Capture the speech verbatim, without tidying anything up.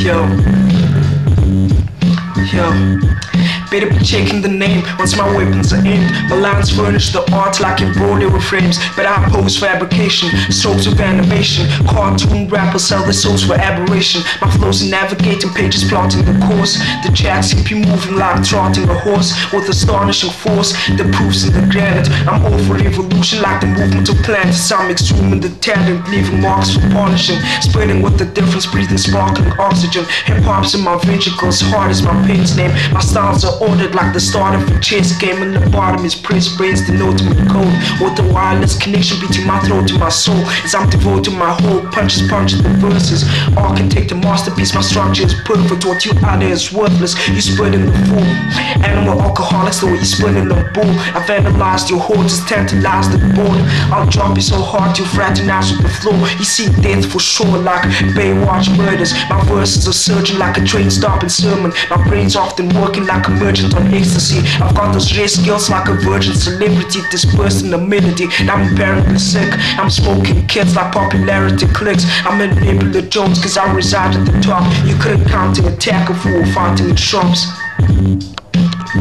Yo, yo, better be checking the name once my weapons are aimed. My lines furnish the art like embroidery with frames, but I oppose fabrication, strokes of animation. Cartoon rappers sell their souls for aberration. My flows in navigating pages, plotting the course. The jacks keep you moving like trotting a horse with astonishing force. The proofs in the granite. I'm all for evolution like the movement of planets. Some extreme in the talent, leaving marks for polishing. Spreading with the difference, breathing sparkling oxygen. Hip-hop's in my ventricles, hard as my pen's name. My styles are ordered like the start of a chess game, and the bottom is pressed brains denoting the code. With the wireless connection between my throat and my soul, as I'm devoting my whole punches, punches the verses. Architect a masterpiece, my structure is perfect. What you out there is worthless, you spreading the fool. Animal alcoholics, the way you spreading the bull. I've analyzed your hordes, tantalized the board. I'll drop you so hard you fraternize with the floor. You see death for sure like Baywatch murders. My verses are surging like a train stopping sermon. My brain's often working like a merchant on ecstasy. I've got those rare skills like a virgin celebrity dispersed in a melody. I'm apparently sick, I'm smoking kids like popularity clicks. I'm in Nebula Jones cause I reside at the top. You couldn't count an attack if we were fighting in shops.